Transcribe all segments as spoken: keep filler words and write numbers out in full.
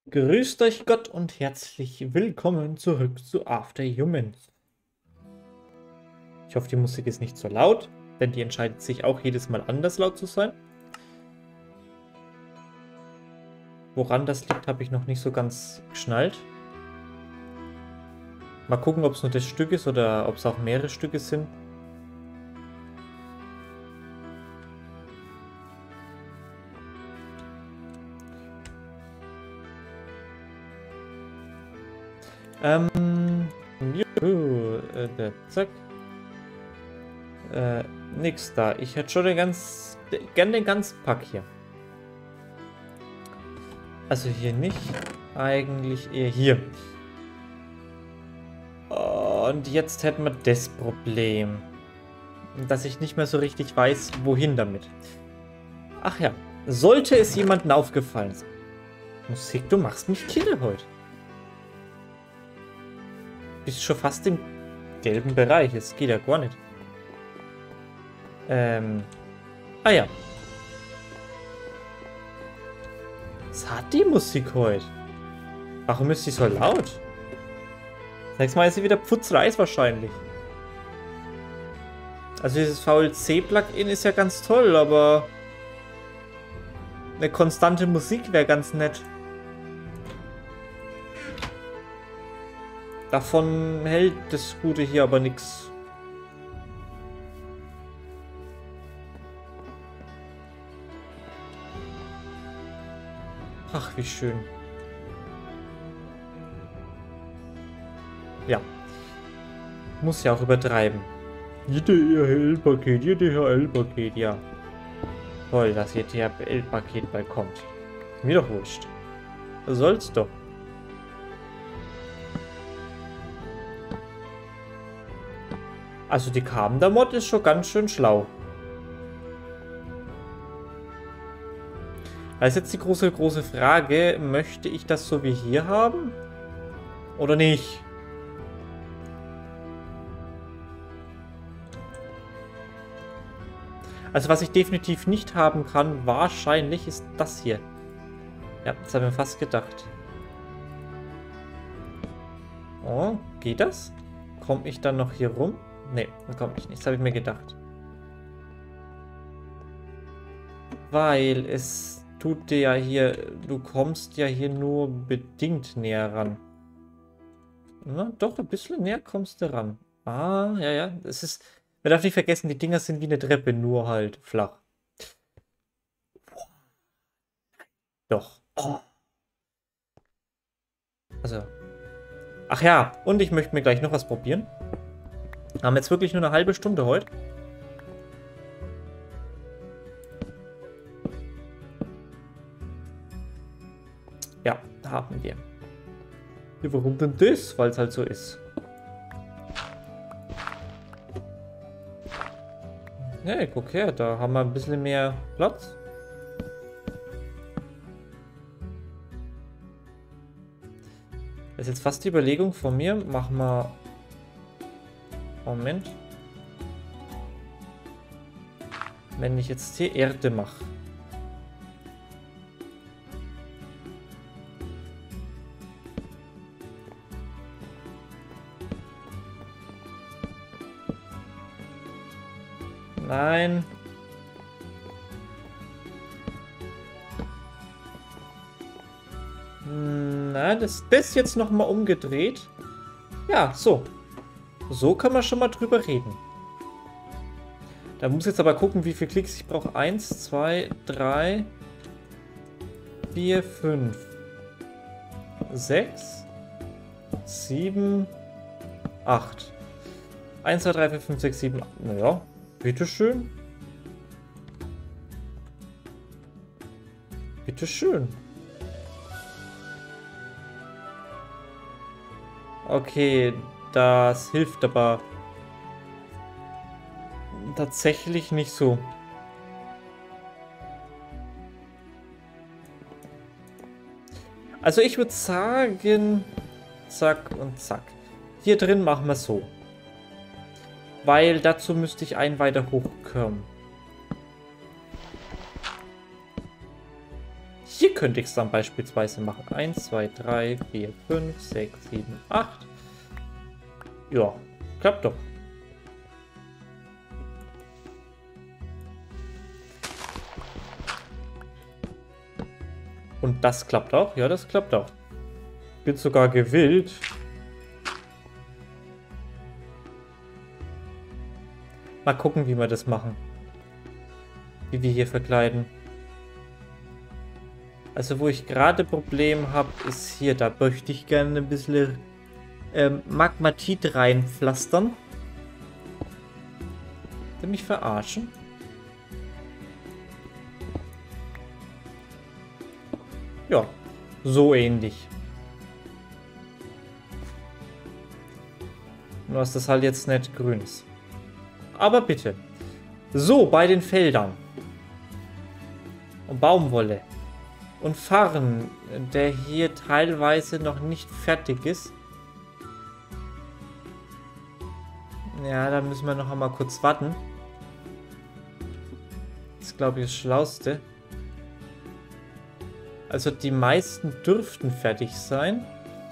Grüßt euch Gott und herzlich willkommen zurück zu After Humans. Ich hoffe, die Musik ist nicht so laut, denn die entscheidet sich auch jedes Mal anders laut zu sein. Woran das liegt, habe ich noch nicht so ganz geschnallt. Mal gucken, ob es nur das Stück ist oder ob es auch mehrere Stücke sind. Ähm, juhu, äh, zack. Äh, nix da. Ich hätte schon den ganz, gern den ganzen Pack hier. Also hier nicht. Eigentlich eher hier. Und jetzt hätten wir das Problem. Dass ich nicht mehr so richtig weiß, wohin damit. Ach ja. Sollte es jemandem aufgefallen sein. Musik, du machst mich kirre heute. Bist schon fast im gelben Bereich. Es geht ja gar nicht. Ähm. Ah ja. Was hat die Musik heute? Warum ist sie so laut? Nächstes Mal ist sie wieder putzreis wahrscheinlich. Also dieses V L C-Plugin ist ja ganz toll, aber eine konstante Musik wäre ganz nett. Davon hält das Gute hier aber nichts. Ach, wie schön. Ja. Muss ja auch übertreiben. Jede D H L-Paket, jede D H L-Paket, ja. Toll, dass ihr D H L-Paket bald kommt. Mir doch wurscht. Soll's doch. Also die Kamda-Mod ist schon ganz schön schlau. Da ist jetzt die große, große Frage, möchte ich das so wie hier haben? Oder nicht? Also was ich definitiv nicht haben kann, wahrscheinlich ist das hier. Ja, das habe ich mir fast gedacht. Oh, geht das? Komme ich dann noch hier rum? Ne, dann komme ich nicht. Das habe ich mir gedacht. Weil es tut dir ja hier... Du kommst ja hier nur bedingt näher ran. Na, doch, ein bisschen näher kommst du ran. Ah, ja, ja. Es ist... Man darf nicht vergessen, die Dinger sind wie eine Treppe, nur halt flach. Doch. Oh. Also. Ach ja, und ich möchte mir gleich noch was probieren. Wir haben jetzt wirklich nur eine halbe Stunde heute. Ja, haben wir. Ja, warum denn das? Weil es halt so ist. Ja, guck her, da haben wir ein bisschen mehr Platz. Das ist jetzt fast die Überlegung von mir. Machen wir... Moment. Wenn ich jetzt hier Erde mache. Nein. Na, das, das jetzt nochmal umgedreht. Ja, so. So kann man schon mal drüber reden. Da muss jetzt aber gucken, wie viele Klicks ich brauche. Eins, zwei, drei, vier, fünf, sechs, sieben, acht. eins, zwei, drei, vier, fünf, sechs, sieben, acht. Naja, bitteschön. Bitteschön. Okay, das hilft aber tatsächlich nicht so. Also ich würde sagen, zack und zack. Hier drin machen wir so. Weil dazu müsste ich einen weiter hochkommen. Hier könnte ich es dann beispielsweise machen. eins, zwei, drei, vier, fünf, sechs, sieben, acht. Ja, klappt doch. Und das klappt auch? Ja, das klappt auch. Bin sogar gewillt. Mal gucken, wie wir das machen. Wie wir hier verkleiden. Also, wo ich gerade Problem habe, ist hier. Da möchte ich gerne ein bisschen ähm, Magmatit reinpflastern. Will mich verarschen? Ja, so ähnlich. Nur dass das halt jetzt nicht grün ist. Aber bitte. So, bei den Feldern. Und Baumwolle. Und Farn, der hier teilweise noch nicht fertig ist. Ja, da müssen wir noch einmal kurz warten. Das ist, glaube ich, das Schlauste. Also die meisten dürften fertig sein.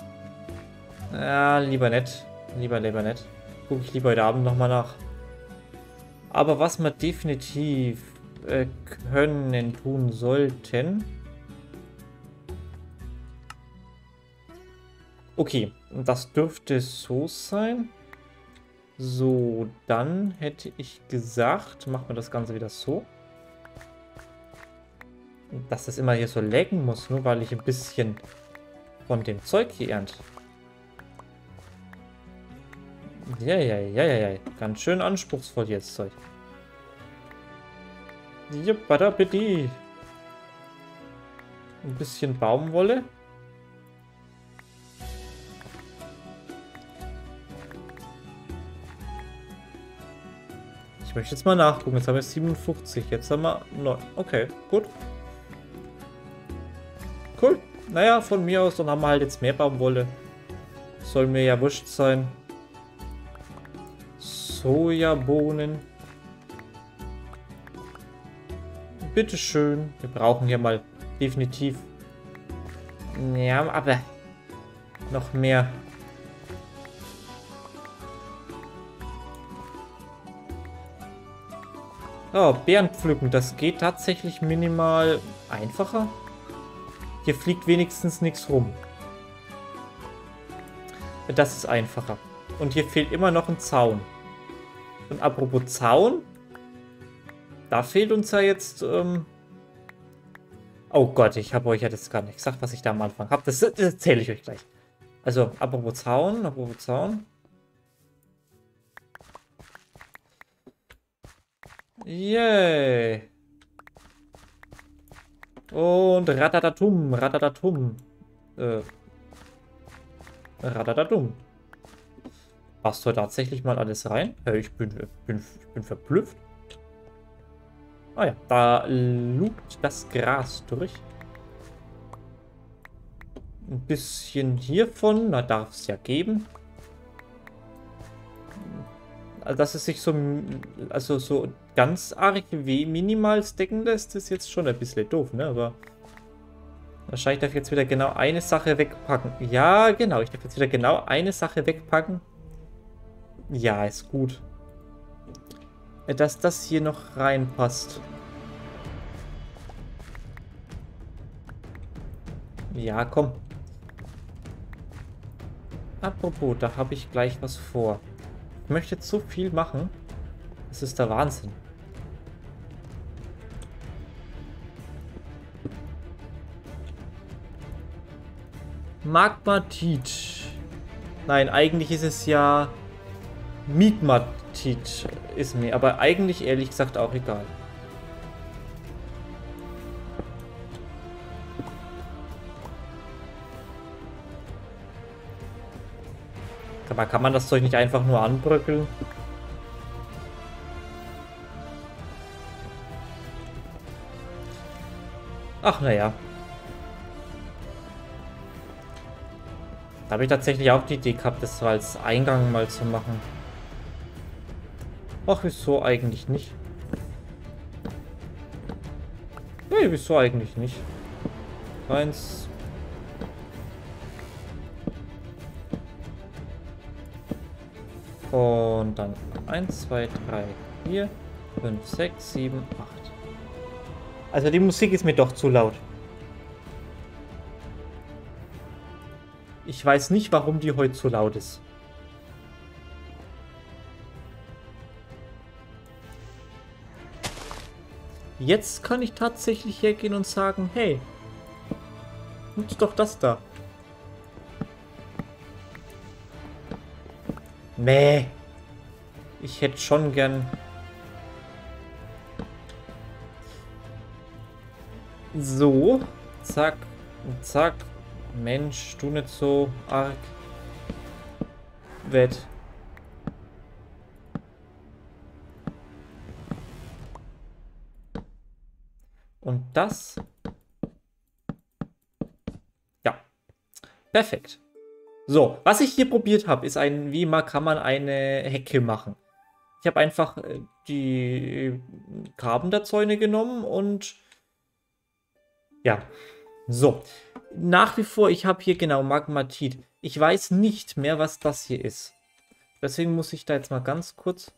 Ja, lieber nicht. Lieber, lieber nicht. Gucke ich lieber heute Abend nochmal nach. Aber was wir definitiv äh, können, tun sollten. Okay, das dürfte so sein. So, dann hätte ich gesagt, machen wir das Ganze wieder so. Dass das immer hier so laggen muss, nur weil ich ein bisschen von dem Zeug hier ernte. Ja, ja, ja, ja, ja. Ganz schön anspruchsvoll jetzt Zeug. Ein bisschen Baumwolle. Ich möchte jetzt mal nachgucken. Jetzt haben wir siebenundfünfzig. Jetzt haben wir neun. Okay, gut. Cool. Naja, von mir aus, dann haben wir halt jetzt mehr Baumwolle. Soll mir ja wurscht sein. Sojabohnen. Bitteschön. Wir brauchen hier mal definitiv. Ja, aber noch mehr. Oh, Beeren pflücken. Das geht tatsächlich minimal einfacher. Hier fliegt wenigstens nichts rum. Das ist einfacher. Und hier fehlt immer noch ein Zaun. Und apropos Zaun. Da fehlt uns ja jetzt... Ähm oh Gott, ich habe euch ja das gar nicht gesagt, was ich da am Anfang habe. Das, das erzähle ich euch gleich. Also, apropos Zaun, apropos Zaun. Yay. Und ratatatum, ratatatum. Äh. Ratatatum. Passt da tatsächlich mal alles rein? Hey, ich bin, bin, ich bin verblüfft. Ah ja, da lugt das Gras durch. Ein bisschen hiervon, da darf es ja geben. Also, dass es sich so, also so ganz arg wie minimal stacken lässt, ist jetzt schon ein bisschen doof, ne? Aber wahrscheinlich darf ich jetzt wieder genau eine Sache wegpacken. Ja, genau, ich darf jetzt wieder genau eine Sache wegpacken. Ja, ist gut. Dass das hier noch reinpasst. Ja, komm. Apropos, da habe ich gleich was vor. Ich möchte jetzt so viel machen. Das ist der Wahnsinn. Magmatit. Nein, eigentlich ist es ja Migmatit ist mir, aber eigentlich ehrlich gesagt auch egal. Aber kann man das Zeug nicht einfach nur anbröckeln? Ach, naja. Da habe ich tatsächlich auch die Idee gehabt, das so als Eingang mal zu machen. Ach, wieso eigentlich nicht? Nee, wieso eigentlich nicht? Eins. Und dann eins, zwei, drei, vier, fünf, sechs, sieben, acht. Also die Musik ist mir doch zu laut. Ich weiß nicht, warum die heute so laut ist. Jetzt kann ich tatsächlich hergehen und sagen, hey, nutzt doch das da. Nee. Ich hätte schon gern... So. Zack. Zack. Mensch, du nicht so arg. Wett. Und das... Ja. Perfekt. So, was ich hier probiert habe, ist ein, wie man kann man eine Hecke machen. Ich habe einfach die Graben der Zäune genommen und ja, so. Nach wie vor, ich habe hier genau Magmatit. Ich weiß nicht mehr, was das hier ist. Deswegen muss ich da jetzt mal ganz kurz...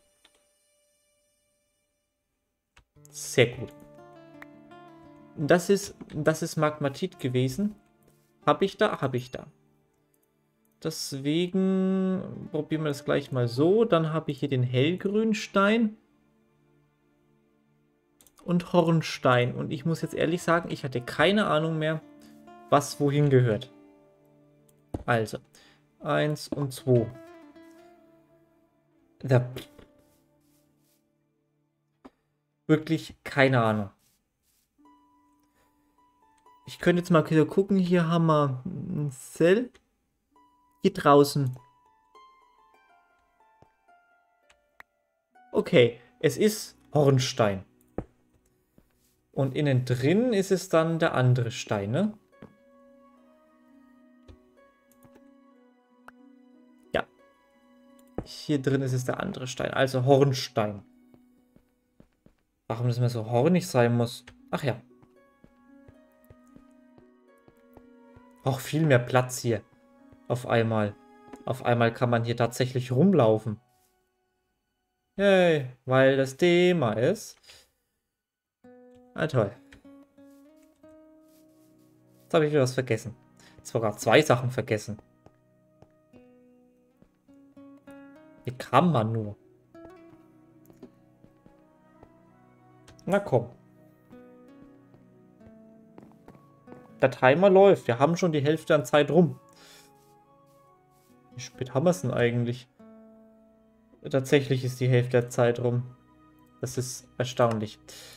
Sehr gut. Das ist, das ist Magmatit gewesen. Habe ich da? Habe ich da. Deswegen probieren wir das gleich mal so. Dann habe ich hier den Hellgrünstein und Hornstein. Und ich muss jetzt ehrlich sagen, ich hatte keine Ahnung mehr, was wohin gehört. Also, eins und zwei. Da. Wirklich keine Ahnung. Ich könnte jetzt mal wieder gucken. Hier haben wir ein Cell. Hier draußen. Okay, es ist Hornstein. Und innen drin ist es dann der andere Stein, ne? Ja. Hier drin ist es der andere Stein, also Hornstein. Warum das immer so hornig sein muss? Ach ja. Auch viel mehr Platz hier. Auf einmal. Auf einmal kann man hier tatsächlich rumlaufen. Hey, weil das Thema ist. Ah, toll. Jetzt habe ich wieder was vergessen. Sogar zwei Sachen vergessen. Wie kann man nur? Na komm. Der Timer läuft. Wir haben schon die Hälfte an Zeit rum. Wie spät haben wir es denn eigentlich? Tatsächlich ist die Hälfte der Zeit rum. Das ist erstaunlich.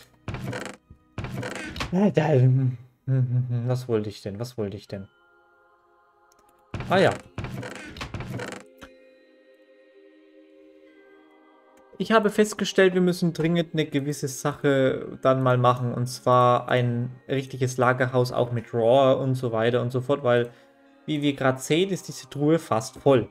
Was wollte ich denn? Was wollte ich denn? Ah ja. Ich habe festgestellt, wir müssen dringend eine gewisse Sache dann mal machen. Und zwar ein richtiges Lagerhaus auch mit Raw und so weiter und so fort. Weil, wie wir gerade sehen, ist diese Truhe fast voll.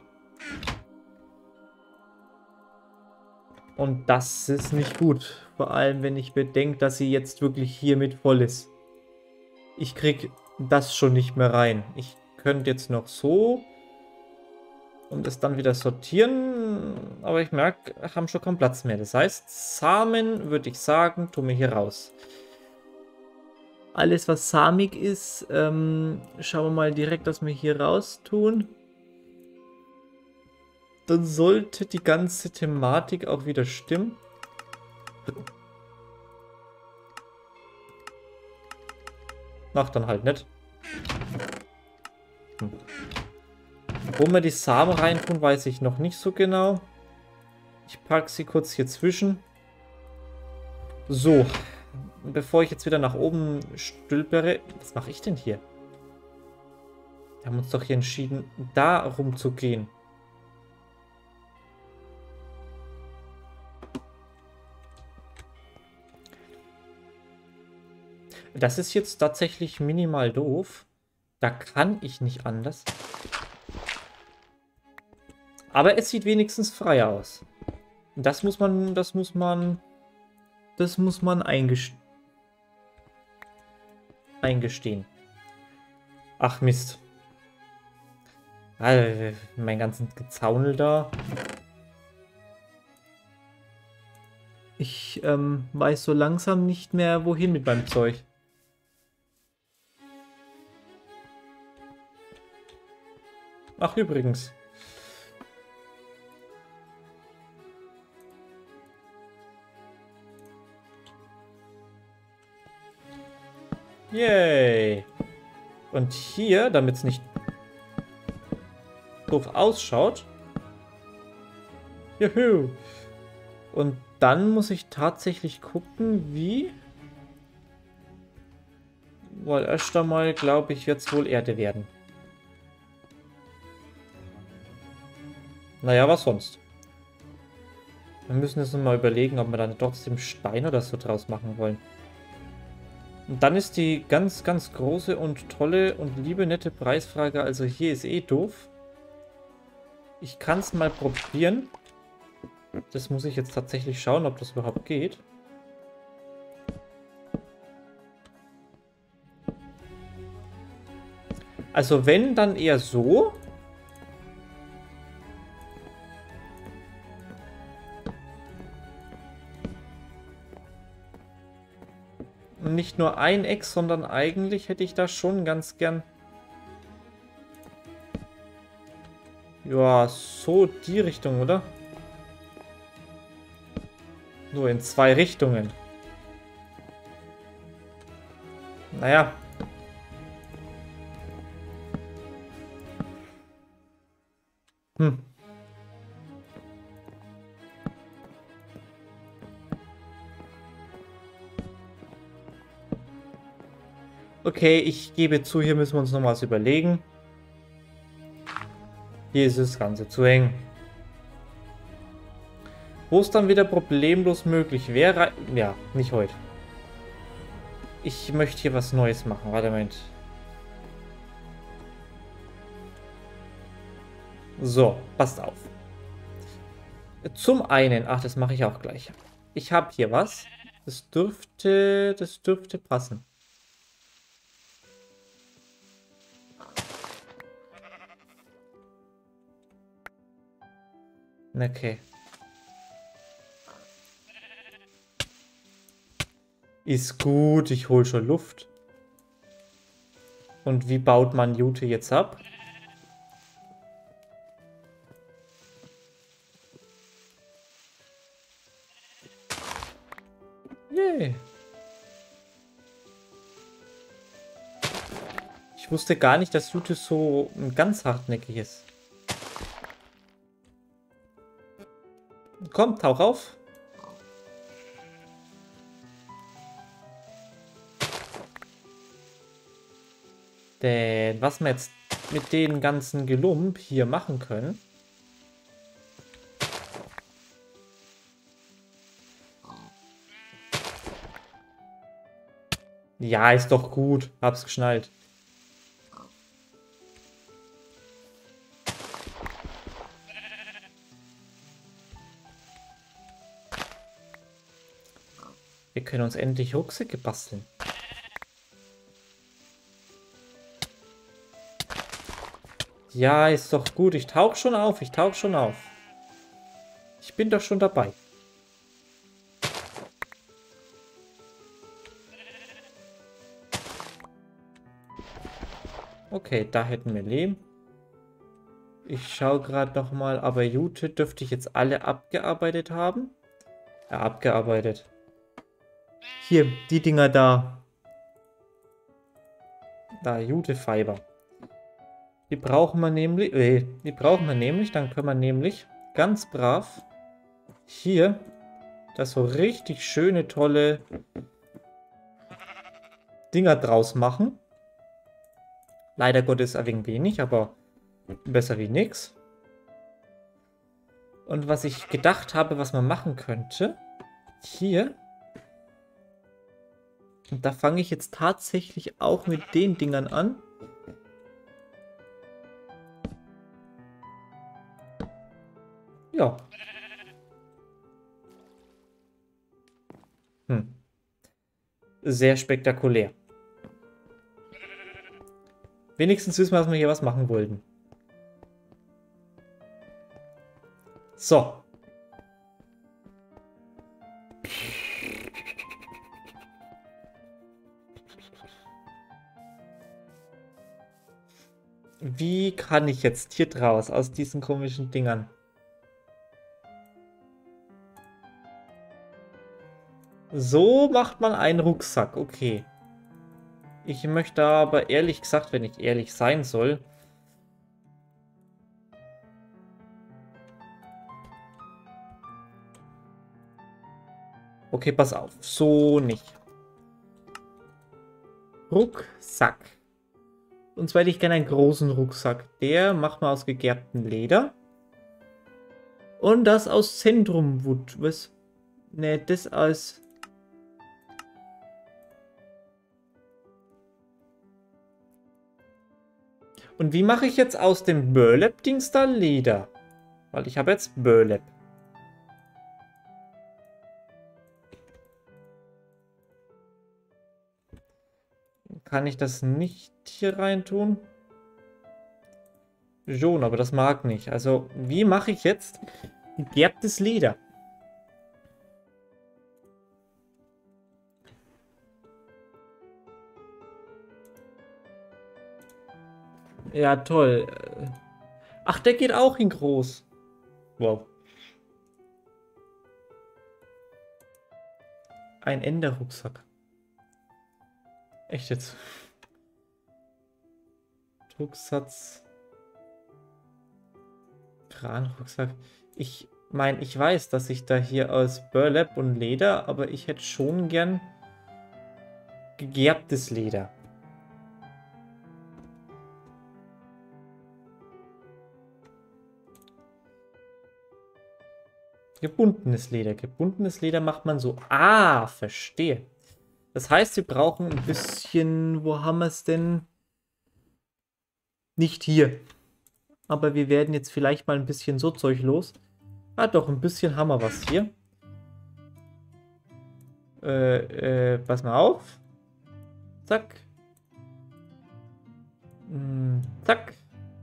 Und das ist nicht gut. Vor allem, wenn ich bedenke, dass sie jetzt wirklich hiermit voll ist. Ich krieg das schon nicht mehr rein. Ich könnte jetzt noch so und es dann wieder sortieren. Aber ich merke, wir haben schon keinen Platz mehr. Das heißt, Samen, würde ich sagen, tun wir hier raus. Alles, was samig ist, ähm, schauen wir mal direkt, dass wir hier raus tun. Dann sollte die ganze Thematik auch wieder stimmen. Ach, dann halt nicht. Hm. Wo wir die Samen reintun, weiß ich noch nicht so genau. Ich packe sie kurz hier zwischen. So. Bevor ich jetzt wieder nach oben stülpere. Was mache ich denn hier? Wir haben uns doch hier entschieden, da rumzugehen. Das ist jetzt tatsächlich minimal doof. Da kann ich nicht anders. Aber es sieht wenigstens frei aus. Das muss man, das muss man, das muss man eingestehen. eingestehen. Ach Mist. Alter, mein ganzen Gezaunel da. Ich ähm, weiß so langsam nicht mehr, wohin mit meinem Zeug. Ach, übrigens. Yay. Und hier, damit es nicht doof ausschaut. Juhu. Und dann muss ich tatsächlich gucken, wie. Weil erst einmal, glaube ich, wird es wohl Erde werden. Naja, was sonst? Wir müssen jetzt mal überlegen, ob wir dann trotzdem Stein oder so draus machen wollen. Und dann ist die ganz, ganz große und tolle und liebe, nette Preisfrage, also hier ist eh doof. Ich kann es mal probieren. Das muss ich jetzt tatsächlich schauen, ob das überhaupt geht. Also wenn, dann eher so. Nicht nur ein Eck, sondern eigentlich hätte ich da schon ganz gern... Ja, so die Richtung, oder? Nur in zwei Richtungen. Naja. Hm. Okay, ich gebe zu, hier müssen wir uns noch was überlegen. Hier ist das Ganze zu eng. Wo es dann wieder problemlos möglich wäre... Ja, nicht heute. Ich möchte hier was Neues machen. Warte, Moment. So, passt auf. Zum einen... Ach, das mache ich auch gleich. Ich habe hier was. Das dürfte... Das dürfte passen. Okay. Ist gut, ich hole schon Luft. Und wie baut man Jute jetzt ab? Yay. Ich wusste gar nicht, dass Jute so ganz hartnäckig ist. Komm, tauch auf. Denn was wir jetzt mit den ganzen Gelump hier machen können. Ja, ist doch gut. Hab's geschnallt. Wir können uns endlich Rucksäcke basteln. Ja, ist doch gut. Ich tauche schon auf. Ich tauche schon auf. Ich bin doch schon dabei. Okay, da hätten wir Lehm. Ich schaue gerade noch mal, aber Jute dürfte ich jetzt alle abgearbeitet haben. Ja, abgearbeitet. Hier, die Dinger da. Da, Jute Fiber. Die brauchen wir nämlich, äh, die brauchen wir nämlich, dann können wir nämlich ganz brav hier das so richtig schöne, tolle Dinger draus machen. Leider Gottes ein wenig wenig, aber besser wie nix. Und was ich gedacht habe, was man machen könnte, hier, und da fange ich jetzt tatsächlich auch mit den Dingern an. Ja. Hm. Sehr spektakulär. Wenigstens wissen wir, dass wir hier was machen wollten. So. Wie kann ich jetzt hier draus aus diesen komischen Dingern? So macht man einen Rucksack, okay. Ich möchte aber ehrlich gesagt, wenn ich ehrlich sein soll, okay, pass auf, so nicht. Rucksack. Und zwar hätte ich gerne einen großen Rucksack. Der macht man aus gegerbtem Leder. Und das aus Zentrumwood. Was? Ne, das aus... Und wie mache ich jetzt aus dem Burlap-Dings da Leder? Weil ich habe jetzt Burlap. Kann ich das nicht hier rein tun? Schon, aber das mag nicht. Also, wie mache ich jetzt gegerbtes Leder? Ja, toll. Ach, der geht auch in groß. Wow. Ein Enderrucksack. Echt jetzt? Drucksatz. Kranrucksack. Ich meine, ich weiß, dass ich da hier aus Burlap und Leder, aber ich hätte schon gern gegerbtes Leder. Gebundenes Leder. Gebundenes Leder macht man so. Ah, verstehe. Das heißt, wir brauchen ein bisschen... Wo haben wir es denn? Nicht hier. Aber wir werden jetzt vielleicht mal ein bisschen so Zeug los. Ah, doch, ein bisschen haben wir was hier. Äh, äh, pass mal auf. Zack. Hm, zack.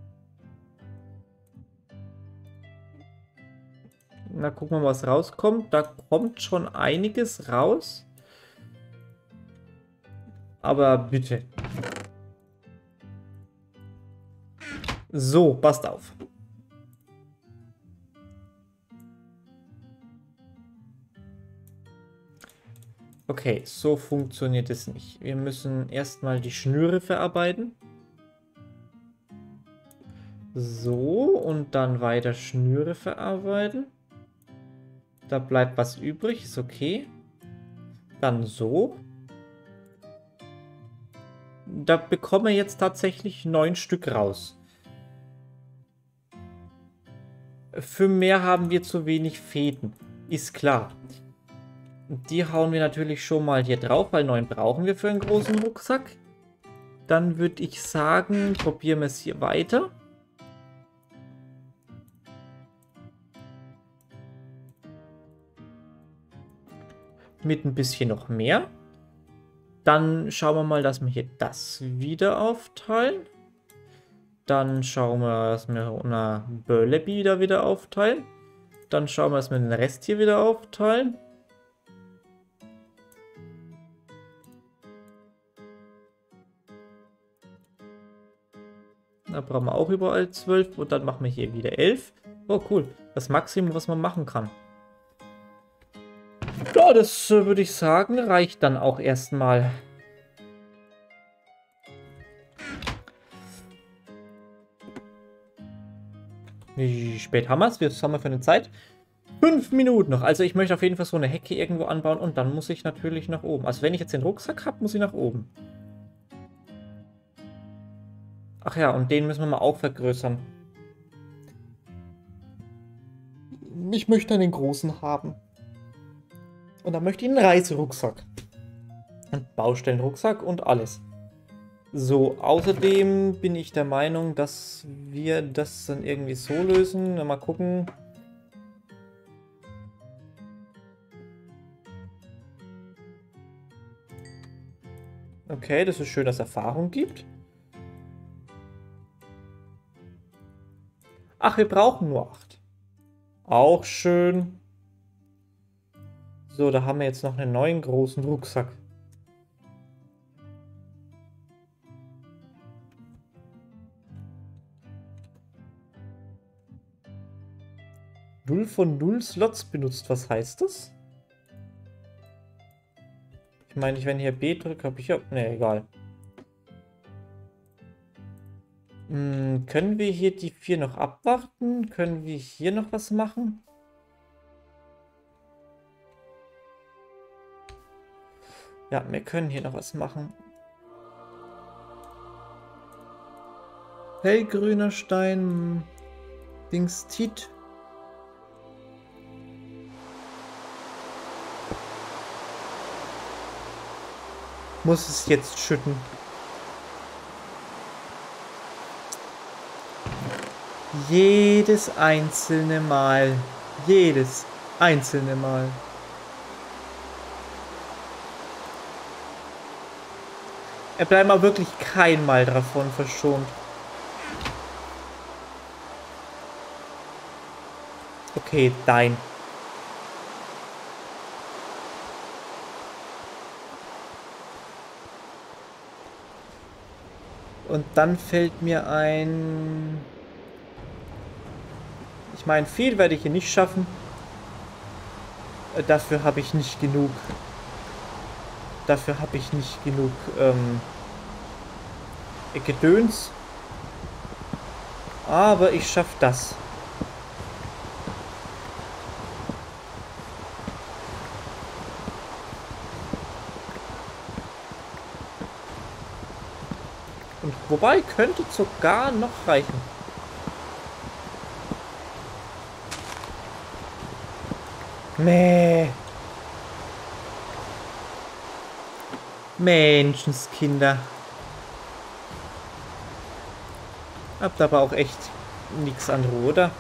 Na, gucken wir mal, was rauskommt. Da kommt schon einiges raus. Aber bitte. So, passt auf. Okay, so funktioniert es nicht. Wir müssen erstmal die Schnüre verarbeiten. So, und dann weiter Schnüre verarbeiten. Da bleibt was übrig, ist okay. Dann so. Da bekommen wir jetzt tatsächlich neun Stück raus. Für mehr haben wir zu wenig Fäden. Ist klar. Die hauen wir natürlich schon mal hier drauf, weil neun brauchen wir für einen großen Rucksack. Dann würde ich sagen, probieren wir es hier weiter. Mit ein bisschen noch mehr. Dann schauen wir mal, dass wir hier das wieder aufteilen. Dann schauen wir, dass wir eine Burlap wieder wieder aufteilen. Dann schauen wir, dass wir den Rest hier wieder aufteilen. Da brauchen wir auch überall zwölf. Und dann machen wir hier wieder elf. Oh, cool. Das Maximum, was man machen kann. Ja, das äh, würde ich sagen, reicht dann auch erstmal. Wie spät haben wir es? Was haben wir für eine Zeit? Fünf Minuten noch. Also ich möchte auf jeden Fall so eine Hecke irgendwo anbauen und dann muss ich natürlich nach oben. Also wenn ich jetzt den Rucksack habe, muss ich nach oben. Ach ja, und den müssen wir mal auch vergrößern. Ich möchte einen großen haben. Und dann möchte ich einen Reiserucksack. Einen Baustellenrucksack und alles. So, außerdem bin ich der Meinung, dass wir das dann irgendwie so lösen. Mal gucken. Okay, das ist schön, dass es Erfahrung gibt. Ach, wir brauchen nur acht. Auch schön. So, da haben wir jetzt noch einen neuen großen Rucksack. Null von null Slots benutzt. Was heißt das? Ich meine, ich, wenn hier B drücke, habe ich ja... Ne, egal. Hm, können wir hier die vier noch abwarten? Können wir hier noch was machen? Ja, wir können hier noch was machen. Hellgrüner Stein. Dingstit. Muss es jetzt schütten. Jedes einzelne Mal. Jedes einzelne Mal. Er bleibt mal wirklich kein Mal davon verschont. Okay, dein. Und dann fällt mir ein... Ich meine, viel werde ich hier nicht schaffen. Dafür habe ich nicht genug. Dafür habe ich nicht genug ähm, Gedöns. Aber ich schaffe das. Und wobei, könnte sogar noch reichen. Mäh. Menschenskinder. Habt aber auch echt nichts anderes, oder?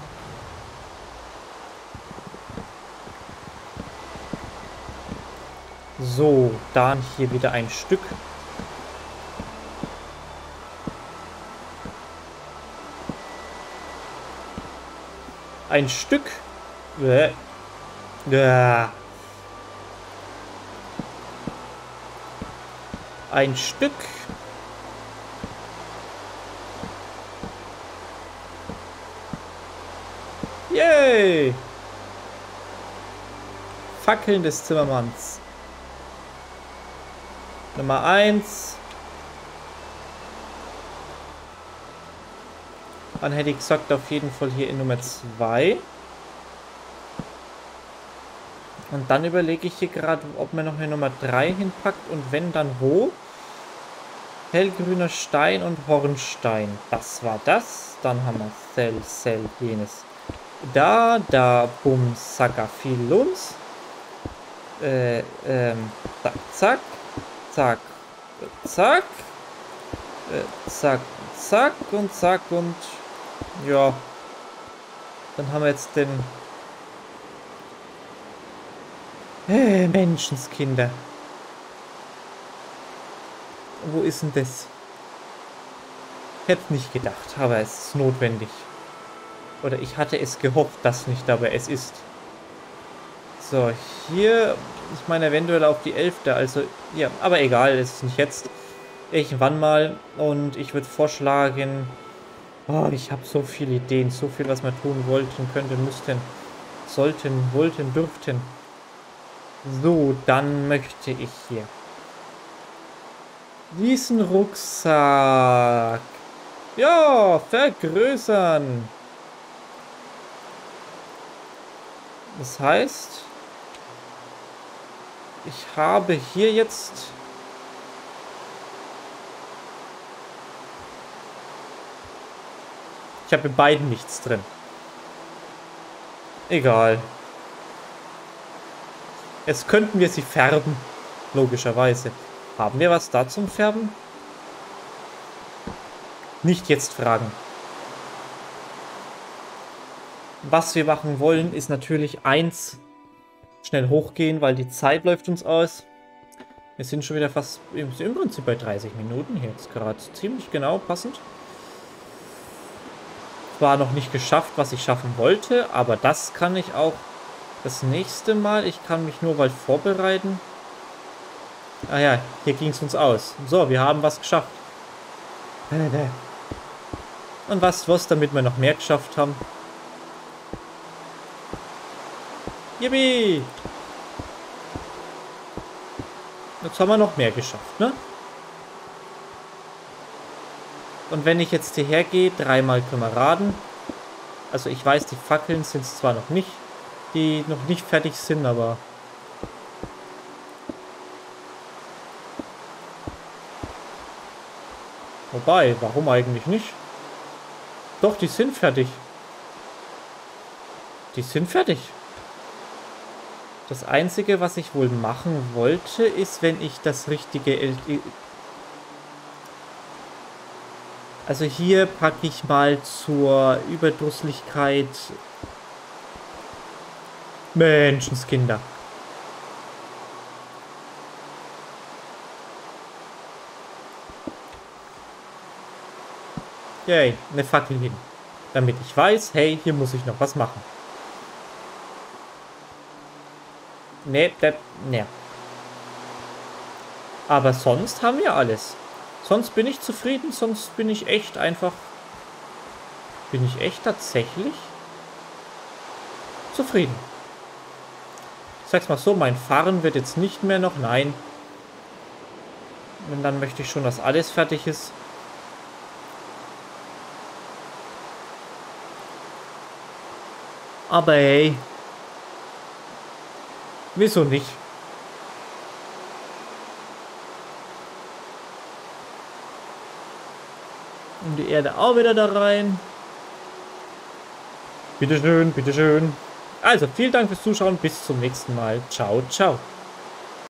So, dann hier wieder ein Stück. Ein Stück. Bäh. Ja. Ein Stück. Yay! Fackeln des Zimmermanns. Nummer eins. Dann hätte ich gesagt, auf jeden Fall hier in Nummer zwei. Und dann überlege ich hier gerade, ob man noch eine Nummer drei hinpackt. Und wenn, dann wo? Hellgrüner Stein und Hornstein. Das war das. Dann haben wir Cell, Cell, jenes. Da, da, bum, Sacker, viel Lums. Äh, ähm, zack, zack, zack, zack, äh, zack, zack und zack und ja. Dann haben wir jetzt den äh, Menschenskinder. Wo ist denn das? Ich hätte nicht gedacht, aber es ist notwendig. Oder ich hatte es gehofft, dass nicht, aber es ist. So, hier, ich meine eventuell auf die elfte, also, ja, aber egal, es ist nicht jetzt. Irgendwann mal. Und ich würde vorschlagen, oh, ich habe so viele Ideen, so viel, was wir tun wollten, könnten, müssten, sollten, wollten, dürften. So, dann möchte ich hier diesen Rucksack, ja, vergrößern. Das heißt, ich habe hier jetzt ich habe in beiden nichts drin. Egal. Jetzt könnten wir sie färben. Logischerweise. Haben wir was da zum Färben? Nicht jetzt fragen. Was wir machen wollen, ist natürlich eins. Schnell hochgehen, weil die Zeit läuft uns aus. Wir sind schon wieder fast im Prinzip bei dreißig Minuten. Jetzt gerade ziemlich genau passend. zwar noch nicht geschafft, was ich schaffen wollte, aber das kann ich auch das nächste Mal. Ich kann mich nur bald vorbereiten. Ah ja, hier ging es uns aus. So, wir haben was geschafft. Und was, was, damit wir noch mehr geschafft haben. Yippie! Jetzt haben wir noch mehr geschafft, ne? Und wenn ich jetzt hierher gehe, dreimal Kameraden. Also ich weiß, die Fackeln sind es zwar noch nicht, die noch nicht fertig sind, aber... Wobei, warum eigentlich nicht? Doch, die sind fertig. Die sind fertig. Das Einzige, was ich wohl machen wollte, ist, wenn ich das richtige... L Also hier packe ich mal zur Überdurstlichkeit Menschenskinder. Yay, eine Fackel hin. Damit ich weiß, hey, hier muss ich noch was machen. Nee, ne. Aber sonst haben wir alles. Sonst bin ich zufrieden, sonst bin ich echt einfach... Bin ich echt tatsächlich zufrieden. Ich sag's mal so, mein Fahren wird jetzt nicht mehr noch... Nein. Und dann möchte ich schon, dass alles fertig ist. Aber hey. Wieso nicht? Und die Erde auch wieder da rein. Bitteschön, bitteschön. Also, vielen Dank fürs Zuschauen. Bis zum nächsten Mal. Ciao, ciao.